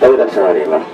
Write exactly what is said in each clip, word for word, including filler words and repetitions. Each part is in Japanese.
おいらっしゃいます。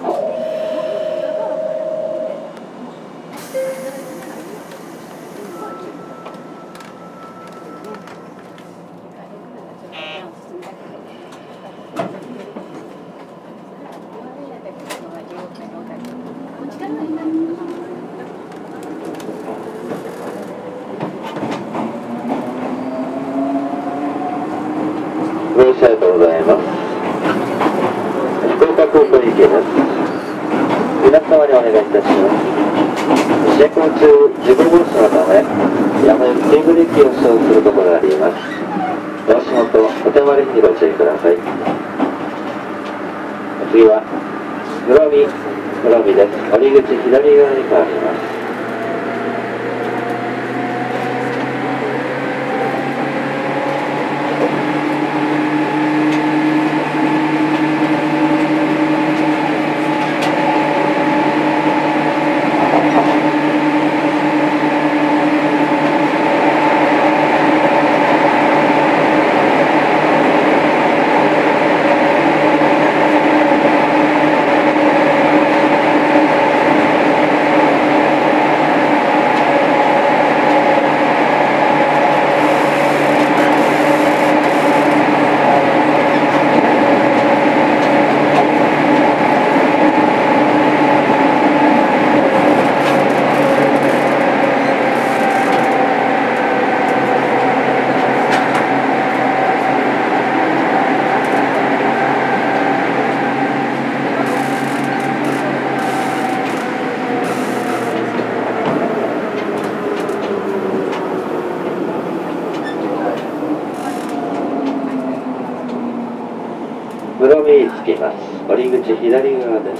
ご乗車ありがとうございます。福岡空港に行きます。皆様にお願いいたします。試運中、事故防止のため、やむ急ブレーキを使用することがあります。お足元、お手回りにご注意ください。次は、室見、室見です。降り口左側に変わります。室見に着きます。降り口左側です。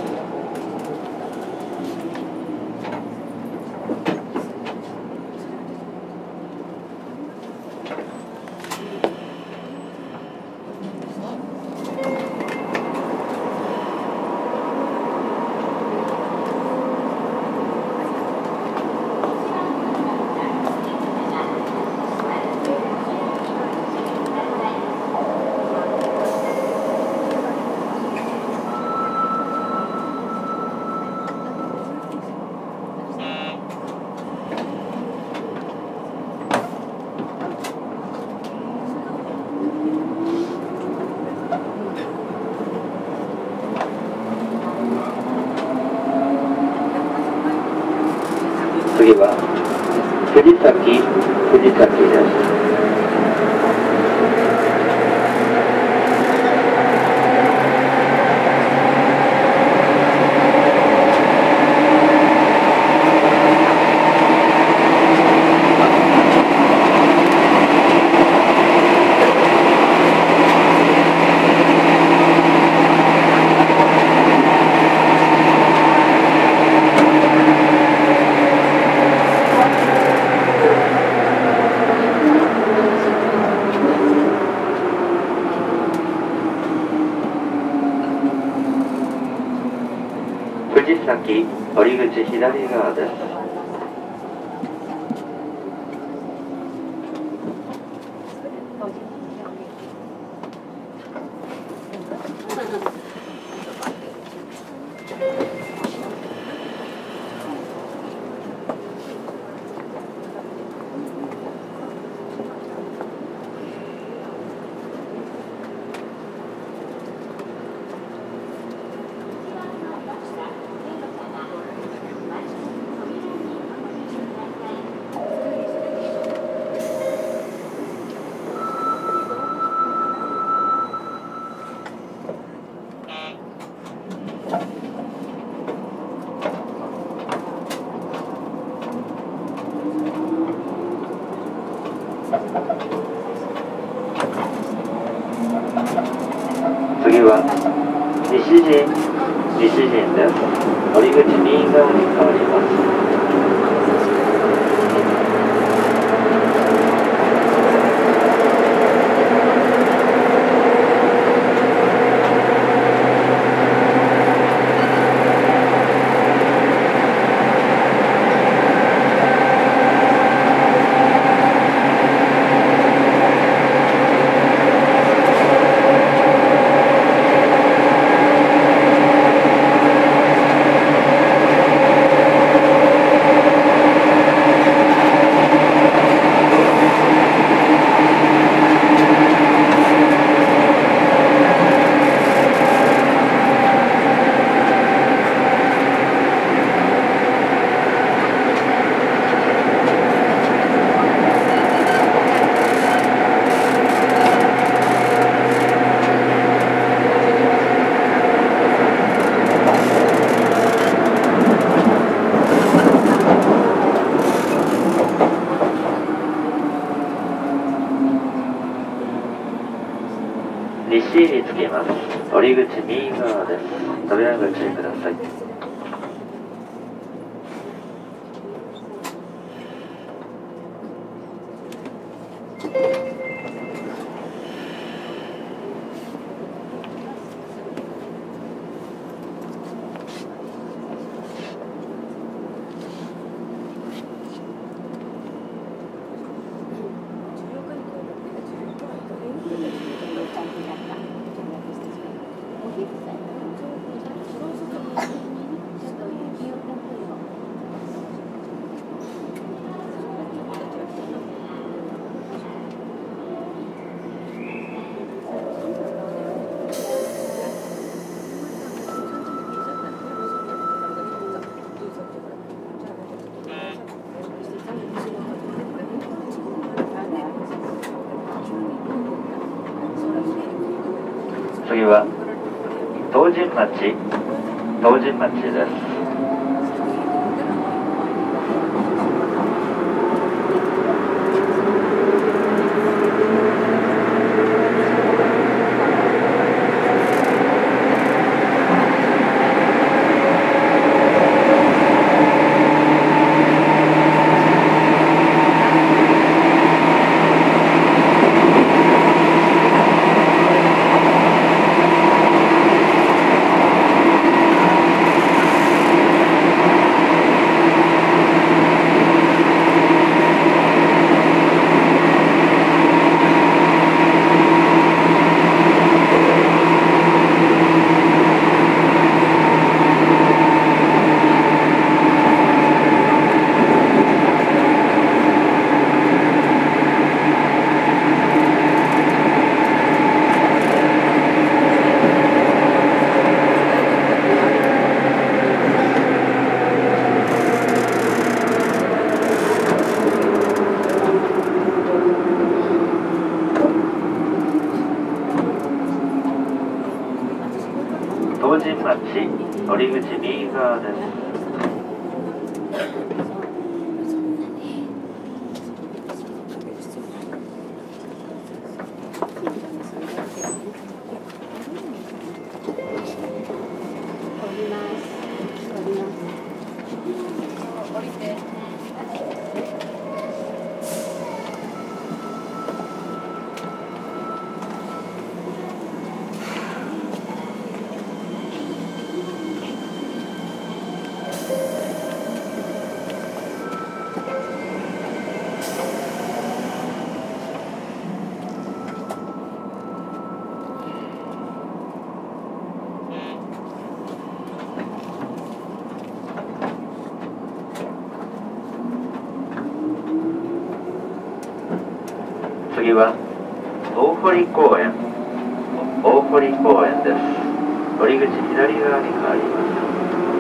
次は藤崎、藤崎です。藤崎、降り口左側です。次は西陣、西陣です。降り口右側に変わります。 けます。降り口右側です。扉ご注意ください。次は東神町、東神町です。東神町、乗り口右側です。次は大堀公園、大堀公園です。降り口左側に変わります。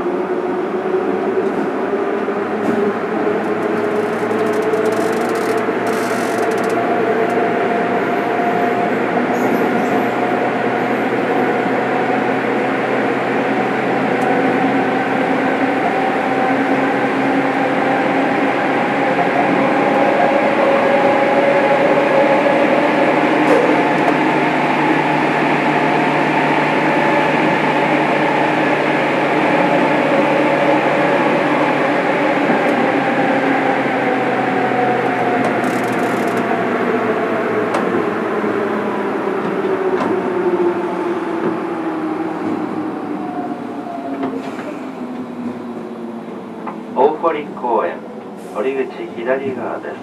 大堀公園、降り口左側です。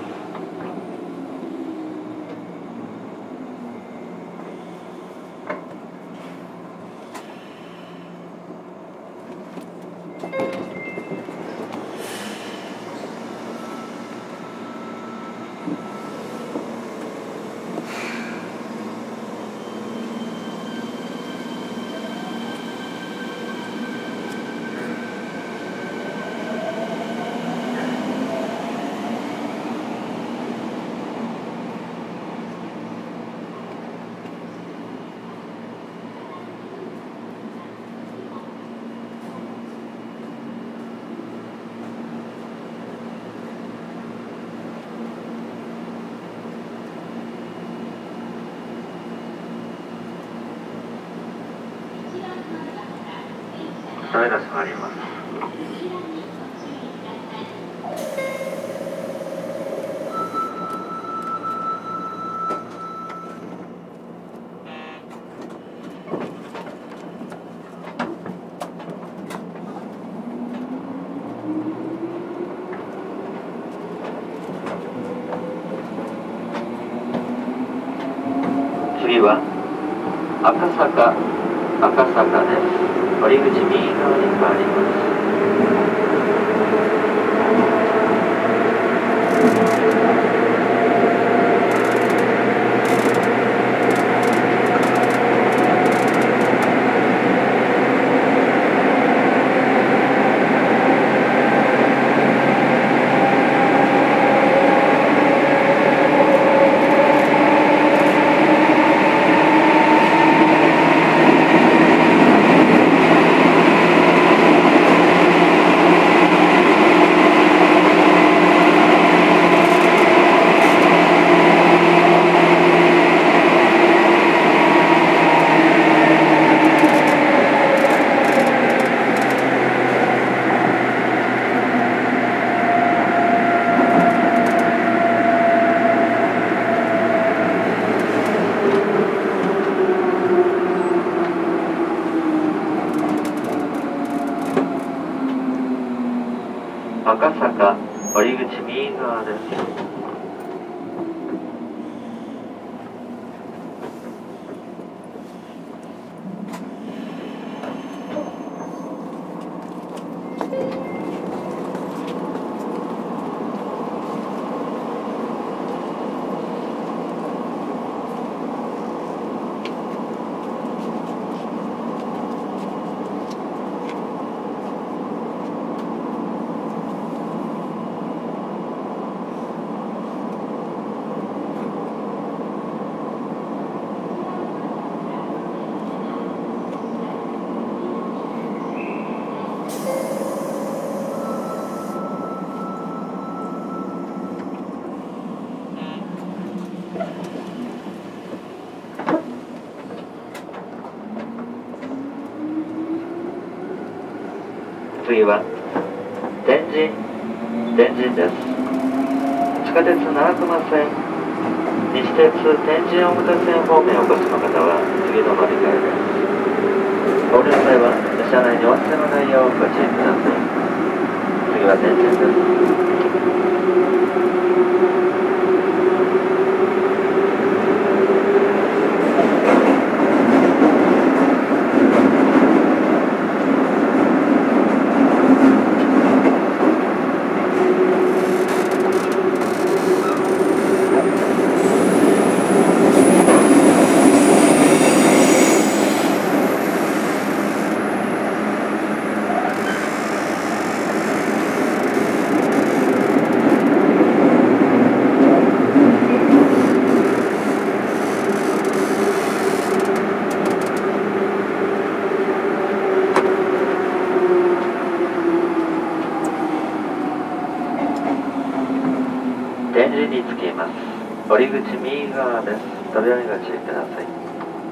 ためが閉まります。次は赤坂、赤坂です。降り口右側に変わります。赤坂、降り口右側です。次は天神、天神です。地下鉄長熊線、西鉄天神大牟田線方面をお越しの方は次の乗り換えです。降りる際は車内にお忘れのないようご注意ください。次は天神です。天神に着きます。降り口右側です。扉にご注意ください。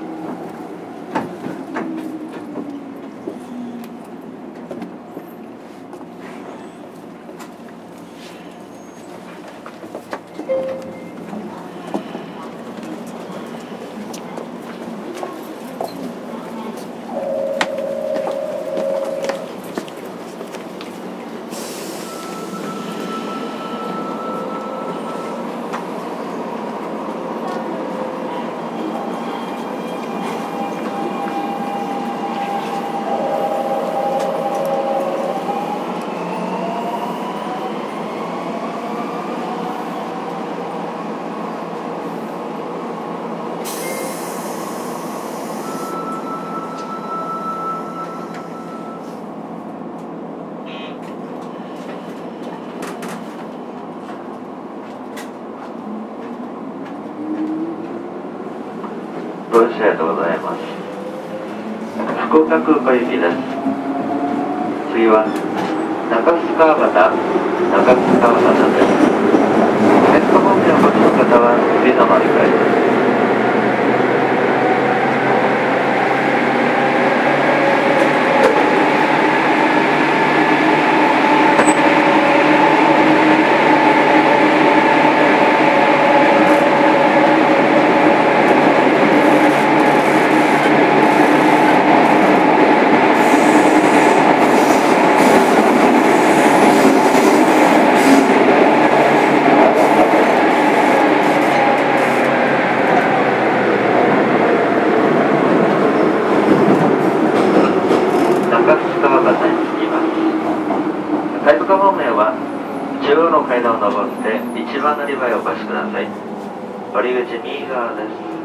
ご乗車ありがとうございます。福岡空港行きです。次は中須川端、中須川端です。ネット方面をお越しの方は次の乗り換えです。 は中央の階段を上って一番乗り場へお越しください。降り口右側です。